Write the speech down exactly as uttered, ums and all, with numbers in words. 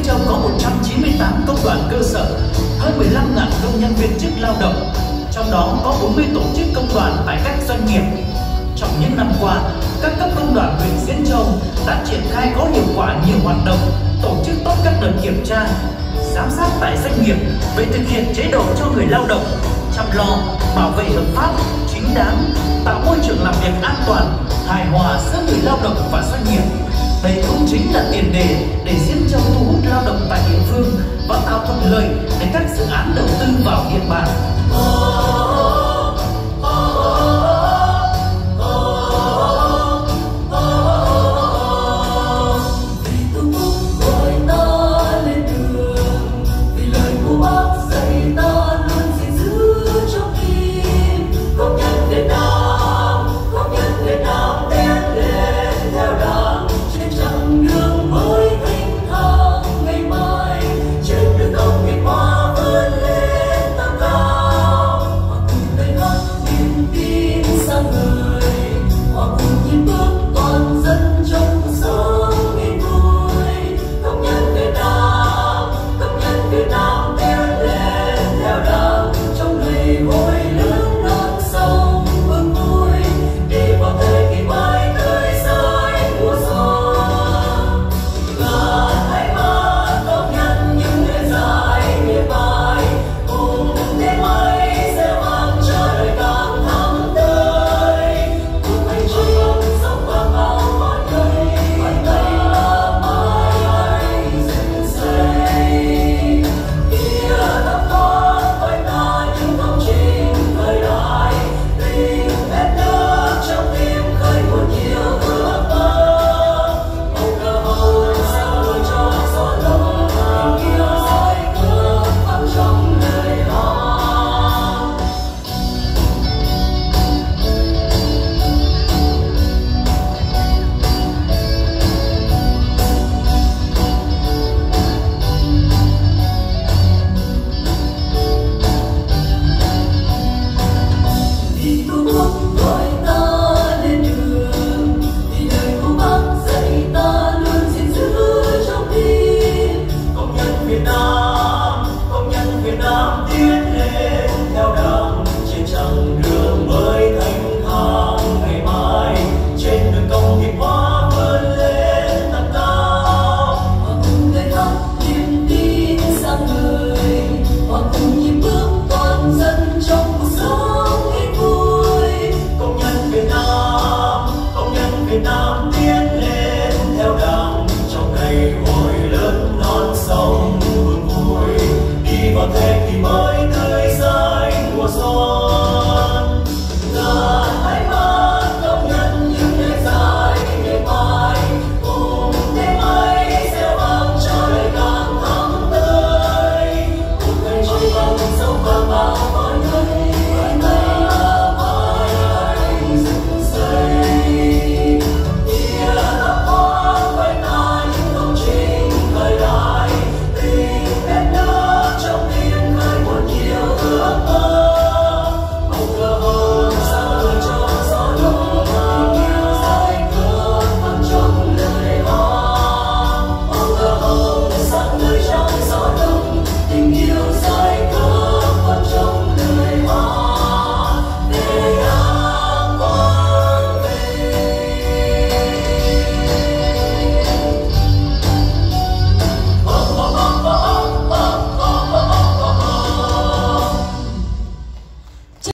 Châu có một trăm chín mươi tám công đoàn cơ sở, hơn mười lăm nghìn công nhân viên chức lao động, trong đó có bốn mươi tổ chức công đoàn tại các doanh nghiệp. Trong những năm qua, các cấp công đoàn huyện Diễn Châu đã triển khai có hiệu quả nhiều hoạt động, tổ chức tốt các đợt kiểm tra, giám sát tại doanh nghiệp về thực hiện chế độ cho người lao động, chăm lo, bảo vệ hợp pháp, chính đáng, tạo môi trường làm việc an toàn, hài hòa giữa người lao động và doanh nghiệp. Đây cũng chính là tiền đề để Diễn Châu